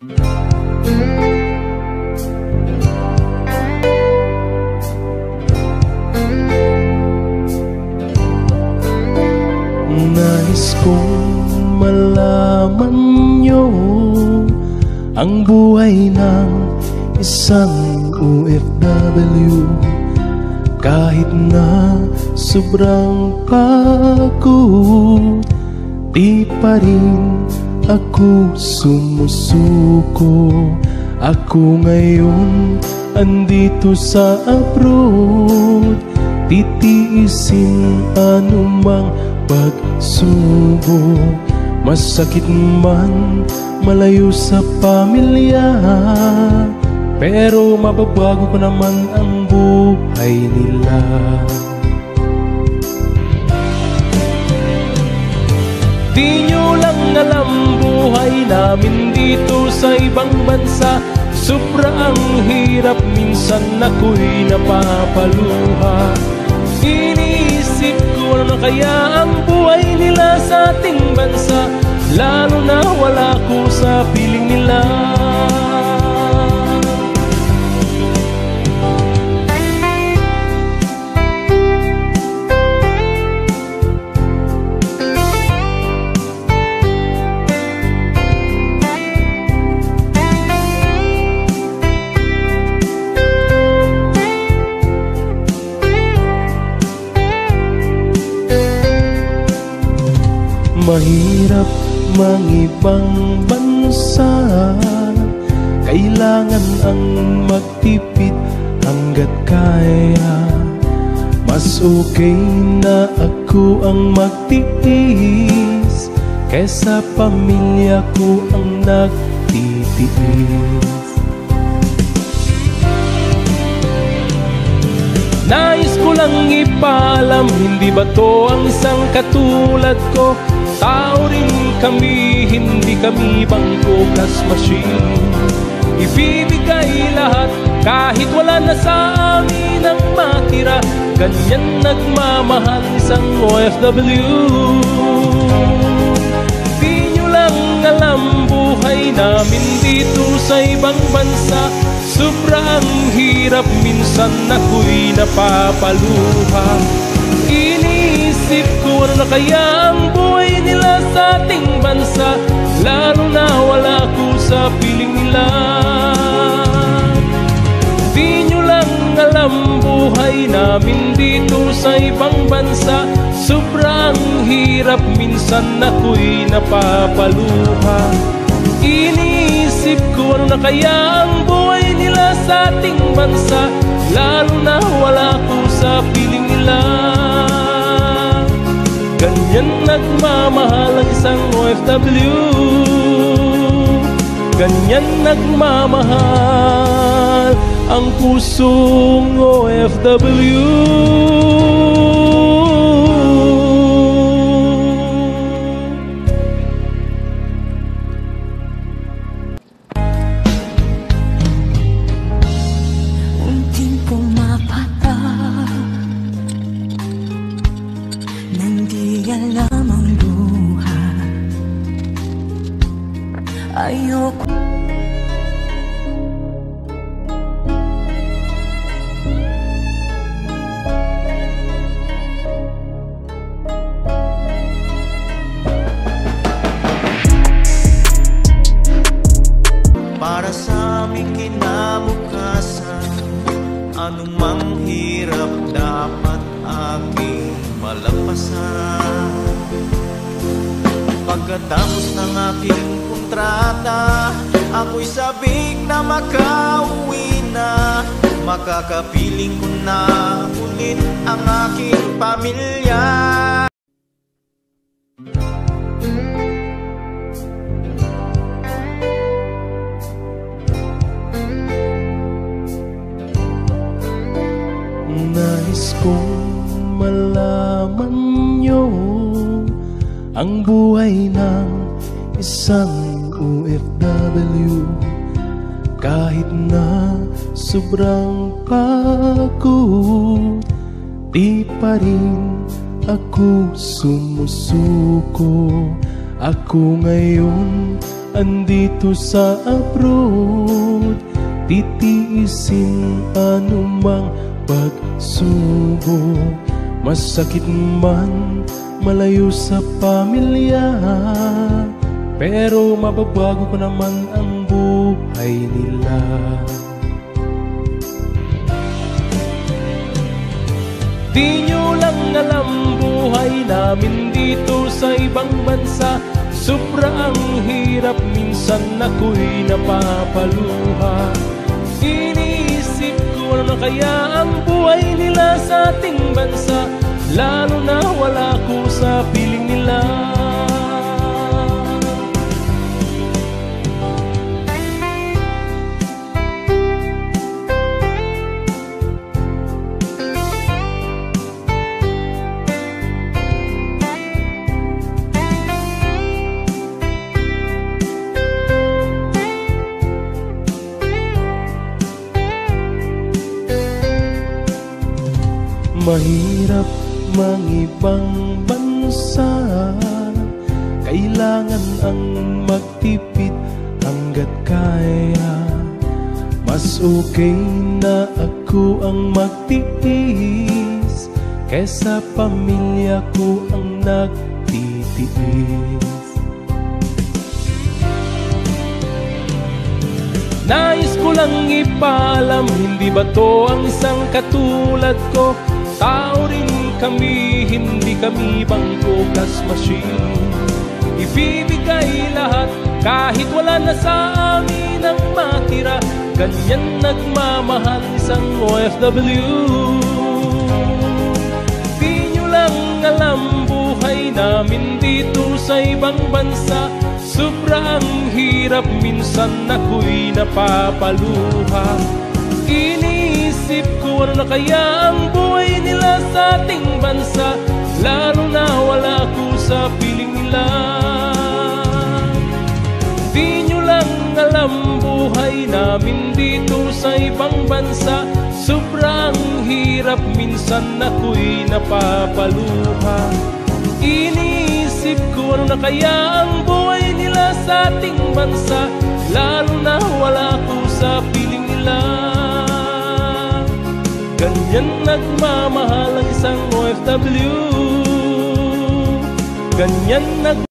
Nais kong malaman nyo ang buhay ng isang OFW. Kahit na sobrang pagod, di pa rin ako sumusuko. Ako ngayon andito sa abroad, titiisin anumang pagsubok. Masakit man malayo sa pamilya, pero mababago ko naman ang buhay nila. Di nyo lang alam buhay namin dito sa ibang bansa. Sobra ang hirap, minsan ako'y napapaluha. Iniisip ko ano na kaya ang buhay nila sa ating bansa, lalo na wala ko sa piling nila. Mahirap mangibang bansa, kailangan ang magtipid hanggat kaya. Mas okay na ako ang magtiis, kesa pamilya ko ang nagtitiis. Nais ko lang ipaalam, hindi ba to ang isang katulad ko? Tao rin kami, hindi kami bangko plus machine. Ibibigay lahat kahit wala na sa amin ang matira. Ganyan nagmamahal isang OFW. Di nyo lang alam buhay namin dito sa ibang bansa. Sobra ang hirap, minsan ako'y napapaluha. Iniisip ko ano na kaya ang buhay nila sa ating bansa, lalo na wala ko sa piling nila. Di nyo lang alam buhay namin dito sa ibang bansa. Sobrang hirap, minsan ako'y napapaluha. Iniisip ko ano na kaya ang buhay nila sa ating bansa, lalo na wala ko sa piling nila. Ganyan nagmamahal ang isang OFW. Ganyan nagmamahal ang pusong OFW. Ayoko para sa aming kinabukasan, anumang hirap dapat aking malampasan. Pagkatapos ng aking kontrata, ako'y sabik na makauwi na. Makakapiling ko na ulit ang aking pamilya. Nais kong malaman nyo ang buhay ng isang OFW. Kahit na sobrang pagod, di pa rin ako sumusuko. Ako ngayon andito sa abroad, titiisin anumang pagsubok. Masakit man malayo sa pamilya, pero mababago ko naman ang buhay nila. Di nyo lang alam buhay namin dito sa ibang bansa, sobra ang hirap, minsan ako'y napapaluha. Iniisip ko ano na kaya ang buhay nila sa ating bansa, lalo na wala ko sa piling nila. Mahirap mangibang bansa, kailangan ang magtipid hanggat kaya. Mas okay na ako ang magtiis, kesa pamilya ko ang nagtitiis. Nais ko lang ipaalam, hindi ba to ang isang katulad ko? Tao rin kami, hindi kami bangko cash machine. Ibibigay lahat kahit wala na sa amin ang matira, ganyan nagmamahal isang OFW. Di nyo lang alam buhay namin dito sa ibang bansa, sobra ang hirap, minsan ako'y napapaluha. Iniisip ko ano na kaya ang buhay nila sa ating bansa, lalo na wala ko sa piling nila. Di nyo lang alam buhay namin dito sa ibang bansa, sobrang hirap, minsan ako'y napapaluha. Iniisip ko ano na kaya ang buhay nila sa ating bansa, lalo na wala ko sa piling nila. Ganyan nagmamahal ang isang OFW, ganyan